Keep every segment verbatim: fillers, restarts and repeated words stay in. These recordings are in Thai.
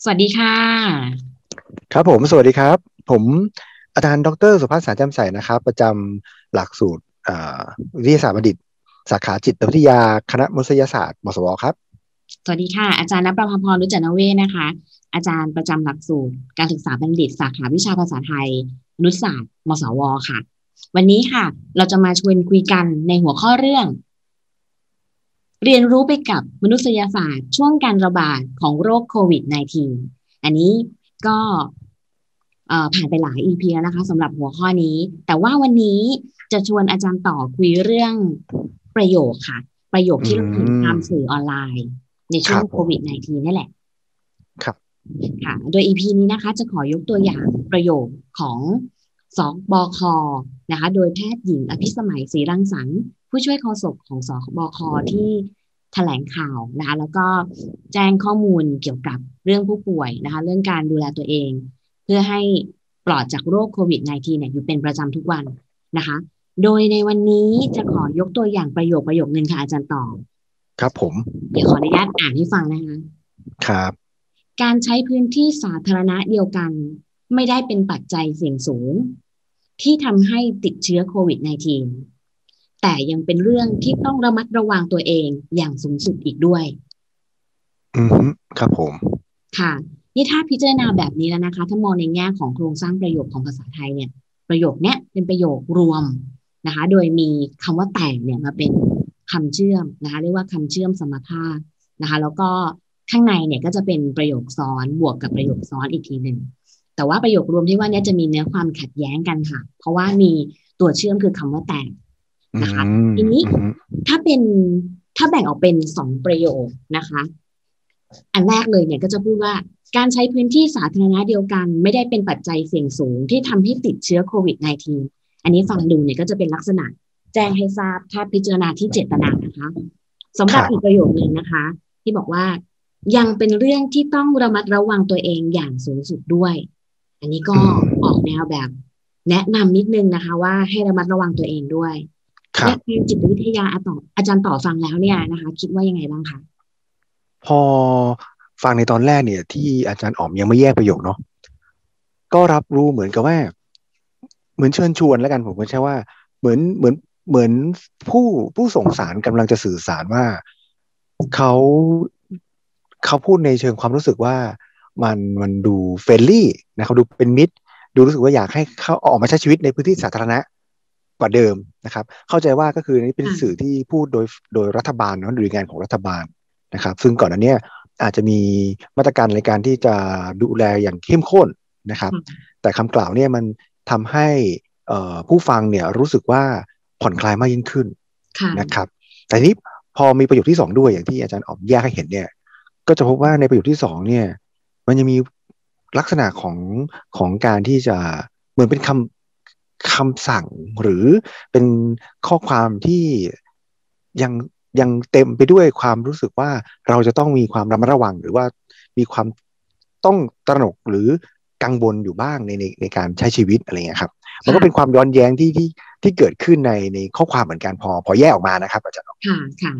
สวัสดีค่ะครับผมสวัสดีครับผมอาจารย์ดรสุภัสสารแจ่มใสนะครับประจำหลักสูตรอ่าวิทยาศาสตร์บัณฑิตสาขาจิตวิทยาคณะมนุษยศาสตร์มศวครับสวัสดีค่ะอาจารย์ณประภาพรรุจนเวชนะคะอาจารย์ประจำหลักสูตรการศึกษาบัณฑิตสาขาวิชาภาษาไทยมนุษยศาสตร์มศวค่ะวันนี้ค่ะเราจะมาชวนคุยกันในหัวข้อเรื่องเรียนรู้ไปกับมนุษยศาสตร์ช่วงการระบาดของโรคโควิด สิบเก้า อันนี้ก็เอ่อผ่านไปหลาย อี พี แล้วนะคะสำหรับหัวข้อนี้แต่ว่าวันนี้จะชวนอาจารย์ต่อคุยเรื่องประโยคค่ะประโยคอืที่เราเห็นตามมสื่อออนไลน์ ในคช่วงรับผมโควิด สิบเก้า นี่แหละครับค่ะโดย อี พี นี้นะคะจะขอยกตัวอย่างประโยคของสบคนะคะโดยแพทย์หญิงอภิสมัยศรีรังสรรค์ผู้ช่วยโฆษกของสบคที่แถลงข่าวนะคะแล้วก็แจ้งข้อมูลเกี่ยวกับเรื่องผู้ป่วยนะคะเรื่องการดูแลตัวเองเพื่อให้ปลอดจากโรคโควิด สิบเก้า เนี่ยอยู่เป็นประจำทุกวันนะคะโดยในวันนี้จะขอยกตัวอย่างประโยคประโยคนึงค่ะอาจารย์ต่อครับผมเดี๋ยวขออนุญาตอ่านให้ฟังนะคะครับการใช้พื้นที่สาธารณะเดียวกันไม่ได้เป็นปัจจัยเสี่ยงสูงที่ทำให้ติดเชื้อโควิด สิบเก้า แต่ยังเป็นเรื่องที่ต้องระมัดระวังตัวเองอย่างสูงสุดอีกด้วยอืมครับผมค่ะนี่ถ้าพิจารณาแบบนี้แล้วนะคะถ้ามองในแง่ของโครงสร้างประโยคของภาษาไทยเนี่ยประโยคเนี้ยเป็นประโยครวมนะคะโดยมีคำว่าแต่งเนี่ยมาเป็นคำเชื่อมนะคะเรียกว่าคำเชื่อมสมรรถานะคะแล้วก็ข้างในเนี่ยก็จะเป็นประโยคซ้อนบวกกับประโยคซ้อนอีกทีหนึ่ง แต่ว่าประโยครวมที่ว่านี้จะมีเนื้อความขัดแย้งกันค่ะ เพราะว่ามีตัวเชื่อมคือคำว่าแต่อืนะคะมทีนี้อืมถ้าเป็นถ้าแบ่งออกเป็นสองประโยคนะคะอันแรกเลยเนี่ยก็จะพูดว่าการใช้พื้นที่สาธารณะเดียวกันไม่ได้เป็นปัจจัยเสี่ยงสูงที่ทำให้ติดเชื้อโควิด สิบเก้า อันนี้ฟังดูเนี่ยก็จะเป็นลักษณะแจ้งให้ทราบถ้าพิจารณาที่เจตนานะคะสำหรับอีกปครับระโยคนึงนะคะที่บอกว่ายังเป็นเรื่องที่ต้องระมัดระวังตัวเองอย่างสูงสุดด้วย อันนี้อืก็ออกมแนวแบบแนะนำนิดนึงนะคะว่าให้ระมัดระวังตัวเองด้วยและทางครับจิตวิทยาอาต่ออาจารย์ต่อฟังแล้วเนี่ยนะคะคิดว่ายังไงบ้างคะพอฟังในตอนแรกเนี่ยที่อาจารย์อ๋อมยังไม่แยกประโยคเนาะก็รับรู้เหมือนกับว่าเหมือนเชิญชวนแล้วกันผมก็ใช่ว่าเหมือนเหมือนเหมือนผู้ผู้ส่งสารกำลังจะสื่อสารว่าเขาเขาพูดในเชิงความรู้สึกว่ามันมันดูเฟรนลี่นะเขาดูเป็นมิตรดูรู้สึกว่าอยากให้เขาออกมาใช้ชีวิตในพื้นที่สาธารณะกว่าเดิมนะครับเข้าใจว่าก็คือนี่เป็นสื่อค่ะที่พูดโดยโดยรัฐบาลเนาะหรืองานของรัฐบาลนะครับซึ่งก่อนอันเนี้ยอาจจะมีมาตรการในการที่จะดูแลอย่างเข้มข้นนะครับค่ะแต่คำกล่าวเนี่ยมันทำให้เอ่อผู้ฟังเนี่ยรู้สึกว่าผ่อนคลายมากยิ่งขึ้นนะคค่ะรับแต่นี้พอมีประโยคที่สองด้วยอย่างที่อาจารย์ออกแยกให้เห็นเนี่ยก็จะพบว่าในประโยคที่สองเนี่ยมันยังมีลักษณะของของการที่จะเหมือนเป็นคำคำสั่งหรือเป็นข้อความที่ยังยังเต็มไปด้วยความรู้สึกว่าเราจะต้องมีความระมัดระวังหรือว่ามีความต้องตระหนกหรือกังวลอยู่บ้างในในในการใช้ชีวิตอะไรเงี้ยครับมันก็เป็นคค่ะวามย้อนแย้งที่ที่ที่เกิดขึ้นในในข้อความเหมือนกันพอพอแยกออกมานะครับอาจารย์ค่ะค่ะ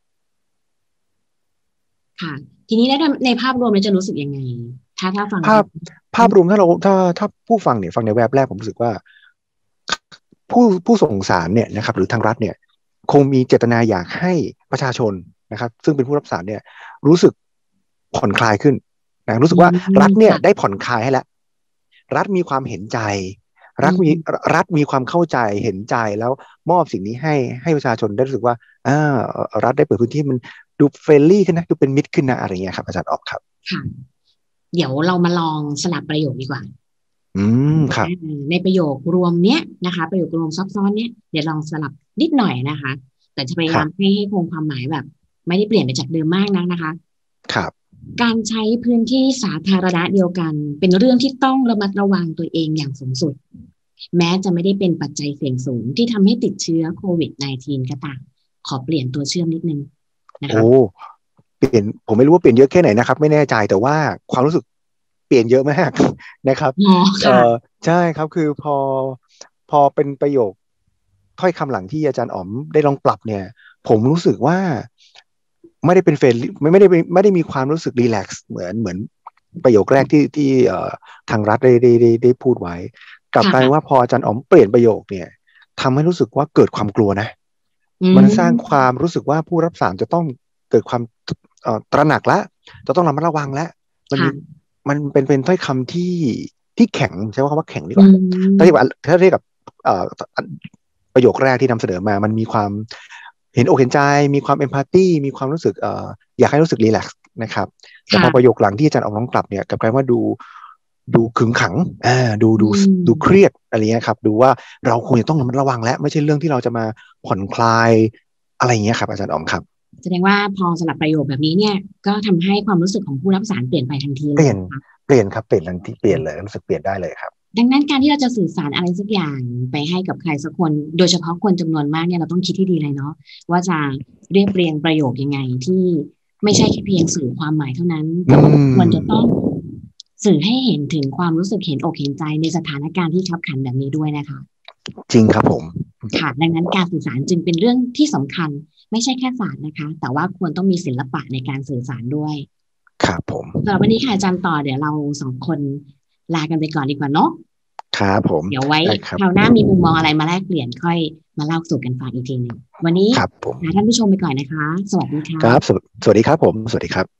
ค่ะทีนี้แล้วในภาพรวมเราจะรู้สึกยังไงถ้าถ้าฟังภาพภาพรวมถ้าเราถ้าถ้าผู้ฟังเนี่ยฟังในแวบแรกผมรู้สึกว่าผู้ผู้ส่งสารเนี่ยนะครับหรือทางรัฐเนี่ยคงมีเจตนาอยากให้ประชาชนนะครับซึ่งเป็นผู้รับสารเนี่ยรู้สึกผ่อนคลายขึ้นนะรู้สึอืกว่ารัฐมเนี่ยค่ะได้ผ่อนคลายให้แล้วรัฐมีความเห็นใจอืรัฐมีมรัฐมีความเข้าใจเห็นใจแล้วมอบสิ่งนี้ให้ให้ประชาชนได้รู้สึกว่าอ่ารัฐได้เปิดพื้นที่มันดูเฟรนลี่ขึ้นนะดูเป็นมิตรขึ้นนะอะไรเงี้ยครับอาจารย์ออกครับค่ะเดี๋ยวเรามาลองสลับประโยคดีกว่าอืมครับในประโยครวมเนี้ยนะคะประโยครวมซับซ้อนเนี้ยเดี๋ยวลองสลับนิดหน่อยนะคะแต่จะพยาครับยามให้ให้คงความหมายแบบไม่ได้เปลี่ยนไปจากเดิมมากนักนะคะครับการใช้พื้นที่สาธารณะเดียวกันเป็นเรื่องที่ต้องระมัดระวังตัวเองอย่างสูงสุดแม้จะไม่ได้เป็นปัจจัยเสี่ยงสูงที่ทำให้ติดเชื้อโควิด สิบเก้า ก็ตามขอเปลี่ยนตัวเชื่อมนิดนึงนะโอ้คะเปลี่ยนผมไม่รู้ว่าเปลี่ยนเยอะแค่ไหนนะครับไม่แน่ใจแต่ว่าความรู้สึกเปลี่ยนเยอะมากนะครับอ๋อเอ่ค่ะอใช่ครับคือพอพอเป็นประโยคถ้อยคำหลังที่อาจารย์อ๋อมได้ลองปรับเนี่ยผมรู้สึกว่าไม่ได้เป็นเฟรนไม่ไม่ได้ไม่ได้มีความรู้สึกรีแลกซ์เหมือนเหมือนประโยคแรกที่ที่เอ่อทางรัฐได้ได้ได้ได้พูดไว้กลับกลายว่าพออาจารย์อ๋อมเปลี่ยนประโยคเนี่ยทำให้รู้สึกว่าเกิดความกลัวนะมันสร้างความรู้สึกว่าผู้รับสารจะต้องเกิดความตระหนักแล้วจะต้องระมัดระวังแล้วมันมันเป็นเป็นถ้อยคำที่ที่แข็งใช้ว่าคำว่าแข็งดีกว่าถ้าเรียกว่าถ้าเรียกกับประโยคแรกที่นำเสนอมามันมีความเห็นอกเห็นใจมีความเอมพัตตีมีความรู้สึกเอ่ออยากให้รู้สึกรีแลกซ์นะครับแต่พอประโยคหลังที่อาจารย์ออกน้องกลับเนี่ยกลับกลายว่าดูดูขึงขังอ่าดูดูดูเครียดอะไรเงี้ยครับดูว่าเราควรจะต้องระมัดระวังและไม่ใช่เรื่องที่เราจะมาผ่อนคลายอะไรเงี้ยครับอาจารย์อ๋อมครับแสดงว่าพอสลับประโยคแบบนี้เนี่ยก็ทำให้ความรู้สึกของผู้รับสารเปลี่ยนไปทันทีเลยเปลี่ยนเปลี่ยนครับเปลี่ยนทันทีเปลี่ยนเลยรู้สึกเปลี่ยนได้เลยครับดังนั้นการที่เราจะสื่อสารอะไรสักอย่างไปให้กับใครสักคนโดยเฉพาะคนจำนวนมากเนี่ยเราต้องคิดที่ดีเลยเนาะว่าจะเรียบเรียงประโยคยังไงที่ไม่ใช่แค่เพียงสื่อความหมายเท่านั้นแต่ควรจะต้องสื่อให้เห็นถึงความรู้สึกเห็นอกเห็นใจในสถานการณ์ที่ขับขันแบบนี้ด้วยนะคะจริงครับผมค่ะดังนั้นการสื่อสารจึงเป็นเรื่องที่สำคัญไม่ใช่แค่ศาสตร์นะคะแต่ว่าควรต้องมีศิลปะในการสื่อสารด้วยครับผมสำหรับวันนี้ค่ะอาจารย์ต่อเดี๋ยวเราสองคนลากันไปก่อนดีกว่าเนาะครับผมเดี๋ยวไว้คราวหน้ามีมุมมองอะไรมาแลกเปลี่ยนค่อยมาเล่าสู่กันฟังอีกทีหนึ่งวันนี้ลาท่านผู้ชมไปก่อนนะคะสวัสดีค่ะครับสวัสดีครับผมสวัสดีครับ